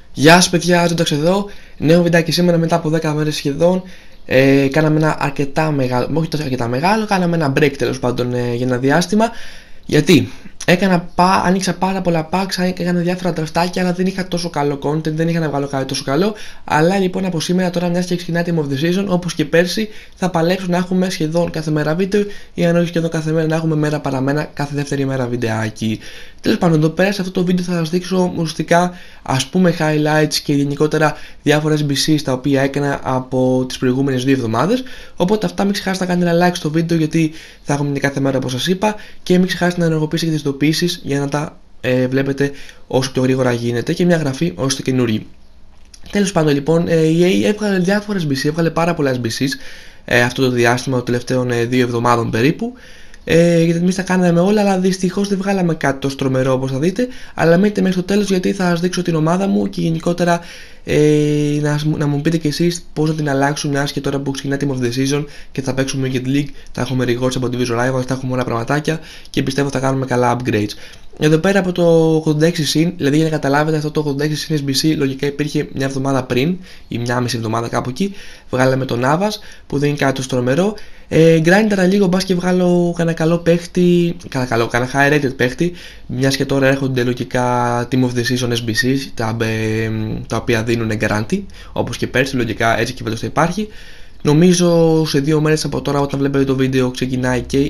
Γεια σας παιδιά, Ζώνταξ εδώ. Νέο βιντεάκι σήμερα μετά από 10 μέρες σχεδόν. Κάναμε ένα αρκετά μεγάλο, όχι τόσο αρκετά μεγάλο, κάναμε ένα break τέλος πάντων για ένα διάστημα. Γιατί άνοιξα πάρα πολλά packs, έκανα διάφορα τραφτάκια, αλλά δεν είχα τόσο καλό content, δεν είχα να βγάλω κάτι τόσο καλό. Αλλά λοιπόν από σήμερα, τώρα μιας και ξεκινάει Team of the Season, όπως και πέρσι, θα παλέψω να έχουμε σχεδόν κάθε μέρα βίντεο, ή αν όχι σχεδόν κάθε μέρα, να έχουμε μέρα παραμένα κάθε δεύτερη μέρα βιντεάκι. Τέλος πάντων, εδώ πέρα σε αυτό το βίντεο θα σας δείξω ουσιαστικά ας πούμε highlights και γενικότερα διάφορα SBCs τα οποία έκανα από τις προηγούμενες 2 εβδομάδες. Οπότε αυτά μην ξεχάσετε να κάνετε ένα like στο βίντεο, γιατί θα έχουμε κάθε μέρα όπως σας είπα, και μην ξεχάσετε να ενεργοποιήσετε τις ειδοποιήσεις για να τα βλέπετε όσο πιο γρήγορα γίνεται, και μια γραφή όσο είστε καινούργοι. Τέλος πάντων λοιπόν, η EA έβγαλε διάφορα SBC, έβγαλε πάρα πολλά SBCs αυτό το διάστημα των τελευταίων 2 εβδομάδων περίπου. Γιατί εμείς τα κάναμε όλα, αλλά δυστυχώς δεν βγάλαμε κάτι τόσο τρομερό όπως θα δείτε. Αλλά μείνετε μέχρι το τέλος, γιατί θα σας δείξω την ομάδα μου και γενικότερα να μου πείτε κι εσείς πώς να την αλλάξουν, μιας και τώρα που ξεκινάει Team of the Season και θα παίξουμε Get League, θα έχουμε rewards από τη Visual Rivals, θα έχουμε όλα πραγματάκια και πιστεύω θα κάνουμε καλά upgrades. Εδώ πέρα από το 86 συν, δηλαδή για να καταλάβετε, αυτό το 86 συν SBC λογικά υπήρχε μια εβδομάδα πριν ή μια μισή εβδομάδα κάπου εκεί. Βγάλαμε τον Navas που δεν είναι κάτι τόσο τρομερό. Γκράινταρα λίγο, μπας και βγάλω κανένα καλό παίχτη, κανένα high rated παίχτη, μιας και τώρα έρχονται λογικά Team of the Season SBCs τα οποία δίνουν guarantee, όπως και πέρσι, λογικά έτσι και φέτος θα υπάρχει. Νομίζω σε 2 μέρες από τώρα, όταν βλέπετε το βίντεο, ξεκινάει και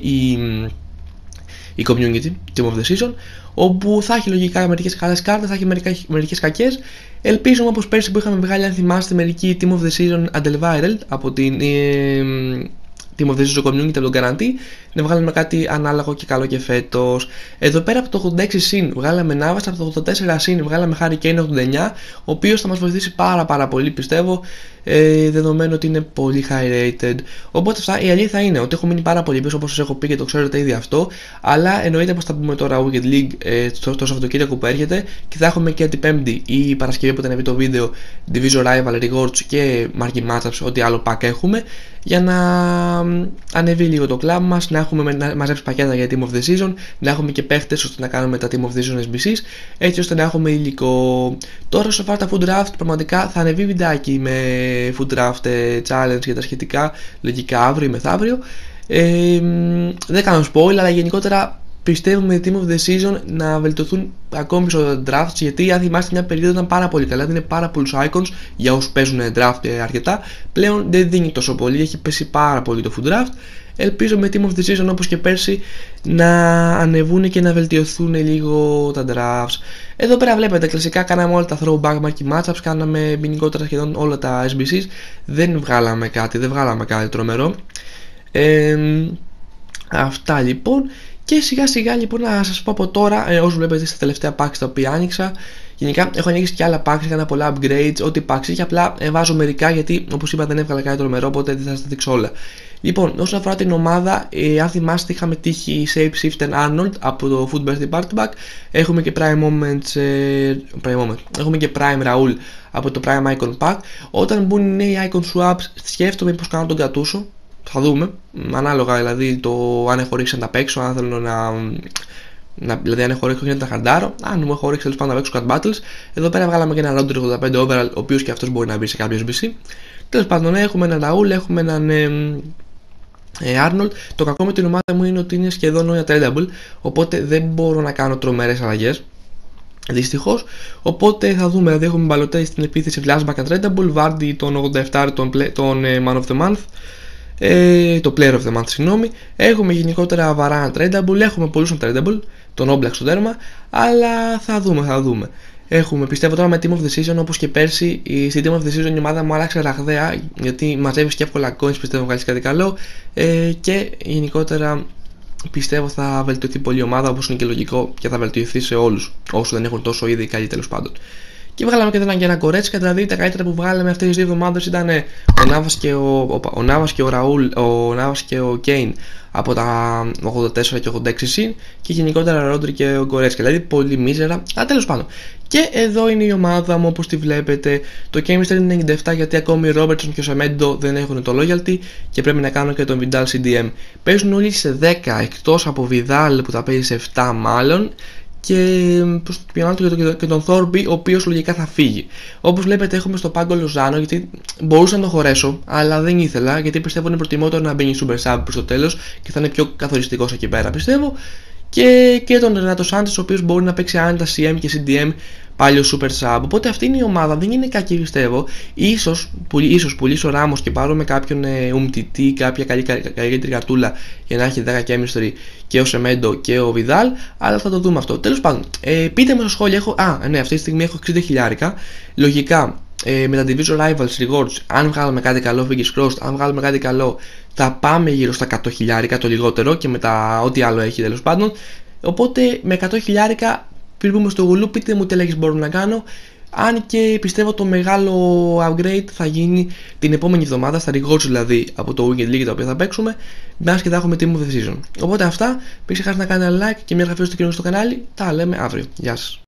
η community Team of the Season, όπου θα έχει λογικά μερικές καλές κάρτες, θα έχει μερικές κακές. Ελπίζουμε όπως πέρσι που είχαμε βγάλει, αν θυμάστε, μερική Team of the Season Undeviral από την Team of the Season Community, από τον Guarantee, να βγάλουμε κάτι ανάλογο και καλό και φέτος. Εδώ πέρα από το 86 συν βγάλαμε Navas, από το 84 συν βγάλαμε Harry Kane 89, ο οποίος θα μας βοηθήσει πάρα πολύ, πιστεύω, δεδομένου ότι είναι πολύ high rated. Οπότε αυτά, η αλήθεια είναι ότι έχω μείνει πάρα πολύ πίσω, όπως σας έχω πει και το ξέρετε ήδη αυτό. Αλλά εννοείται πως θα πούμε τώρα Weekend League στο Σαββατοκύριακο που έρχεται, και θα έχουμε και την Πέμπτη ή Παρασκευή που θα ανεβεί το βίντεο Division Rival Rewards και Market Matchups, ό,τι άλλο pack έχουμε, για να ανεβεί λίγο το κλαμπ μας, να έχουμε μαζέψει πακέτα για Team of the Season, να έχουμε και παίχτες ώστε να κάνουμε τα Team of the Season SBCs, έτσι ώστε να έχουμε υλικό. Τώρα σε αυτά τα Food Draft, πραγματικά θα ανεβεί βιντεάκι με Food Draft Challenge και τα σχετικά, λογικά αύριο ή μεθαύριο. Δεν κάνω spoil, αλλά γενικότερα πιστεύουμε Team of the Season να βελτιωθούν ακόμη περισσότερα drafts, γιατί αν θυμάστε μια περίοδο ήταν πάρα πολύ καλά, δίνει πάρα πολλούς icons για όσους παίζουν draft αρκετά. Πλέον δεν δίνει τόσο πολύ, έχει πέσει πάρα πολύ το Food Draft. Ελπίζω με Team of the Season όπως και πέρσι να ανεβούν και να βελτιωθούν λίγο τα drafts. Εδώ πέρα βλέπετε, κλασικά κάναμε όλα τα throwback market matchups, κάναμε γενικότερα σχεδόν όλα τα SBCs. Δεν βγάλαμε κάτι τρομερό. Αυτά λοιπόν. Και σιγά σιγά λοιπόν να σας πω από τώρα, όσο βλέπετε στα τελευταία packs τα οποία άνοιξα. Γενικά έχω ανοίξει και άλλα packs, έκανα πολλά upgrades, ό,τι packs είχε, απλά βάζω μερικά γιατί όπως είπα δεν έβγαλα κάτι τρομερό, οπότε δεν θα σας τα δείξω όλα. Λοιπόν, όσον αφορά την ομάδα, αν θυμάστε είχαμε τύχει Shapeshifter Arnold από το Food Birthday Party Pack. Έχουμε και Prime Moments, έχουμε και Prime Raul από το Prime Icon Pack. Όταν μπουν οι νέοι Icon Swaps, σκέφτομαι πως κάνω τον κατούσο. Θα δούμε, ανάλογα δηλαδή το αν έχω ρίξει να τα παίξω, αν θέλω δηλαδή αν έχω ρίξει να τα χαντάρω, αν μου έχω ρίξει τέλος πάντων να παίξω Cut Battles. Εδώ πέρα βγάλαμε και ένα Rodri 85 overall, ο οποίος και αυτός μπορεί να μπει σε κάποιο SBC. Τέλος πάντων, έχουμε έναν Raul, έχουμε έναν Arnold. Το κακό με την ομάδα μου είναι ότι είναι σχεδόν όλα tradable, οπότε δεν μπορώ να κάνω τρομερές αλλαγές, δυστυχώς. Οπότε θα δούμε, δηλαδή έχουμε Balotelli στην επίθεση, Flashback tradable, Vardy τον 87 τον Man of the Month, το Player of the Month, συγγνώμη. Έχουμε γενικότερα Varane tradable, έχουμε πολλούς tradable, τον Oblak στο τέρμα, αλλά θα δούμε. Έχουμε, πιστεύω τώρα με Team of the Season, όπως και πέρσι, στη Team of the Season η ομάδα μου άλλαξε ραγδαία, γιατί μαζεύεις και εύκολα coins, πιστεύω βγάλεις κάτι καλό, και γενικότερα πιστεύω θα βελτιωθεί πολύ η ομάδα, όπως είναι και λογικό, και θα βελτιωθεί σε όλους όσοι δεν έχουν τόσο ήδη καλή, τέλος πάντων. Και βγάλαμε και ένα Κορέτσικα, δηλαδή τα καλύτερα που βγάλαμε αυτές τις 2 εβδομάδες ήταν ο Navas και ο Raul, ο Navas και ο Kane από τα 84 και 86 συν, και γενικότερα Rodri και ο Κορέτσικα, δηλαδή πολύ μίζερα, αλλά τέλος πάντων. Και εδώ είναι η ομάδα μου όπως τη βλέπετε. Το chemistry είναι 97, γιατί ακόμη ο Robertson και ο Semedo δεν έχουν το loyalty και πρέπει να κάνω και τον Vidal CDM. Παίζουν όλοι σε 10 εκτός από Vidal που θα παίζει σε 7 μάλλον, και προς και τον Thorby, ο οποίος λογικά θα φύγει. Όπως βλέπετε έχουμε στο πάγκο Λοζάνο, γιατί μπορούσα να το χωρέσω, αλλά δεν ήθελα, γιατί πιστεύω είναι προτιμότερο να μπαίνει Super Sub προς το τέλος και θα είναι πιο καθοριστικός εκεί πέρα, πιστεύω. Και τον Ρενάτο Σάντες, ο οποίος μπορεί να παίξει άνετα CM και CDM πάλι ο Super Sub. Οπότε αυτή είναι η ομάδα, δεν είναι κακή πιστεύω. Ίσως πουλήσω Ράμος και πάρω με κάποιον Umtiti, κάποια καλύτερη καρτούλα για να έχει 10 chemistry και ο Σεμέντο και ο Vidal, αλλά θα το δούμε αυτό. Τέλος πάντων, πείτε μου στο σχόλιο, ναι, αυτή τη στιγμή έχω 60 χιλιάρικα. Λογικά με τα Division Rivals Rewards, αν βγάλουμε κάτι καλό, fingers crossed, αν βγάλουμε κάτι καλό, θα πάμε γύρω στα 100 χιλιάρικα το λιγότερο και μετά ό,τι άλλο έχει τέλος πάντων. Οπότε με 100 χιλιάρικα πριν πούμε στο γουλού, πείτε μου τι λέγεις μπορώ να κάνω. Αν και πιστεύω το μεγάλο upgrade θα γίνει την επόμενη εβδομάδα, στα rewards δηλαδή από το Weekend League τα οποία θα παίξουμε, μιας και θα έχουμε Team of the Season. Οπότε αυτά, μην ξεχάσετε να κάνετε like και μια εγγραφή στο κοινό στο κανάλι. Τα λέμε αύριο. Γεια σας.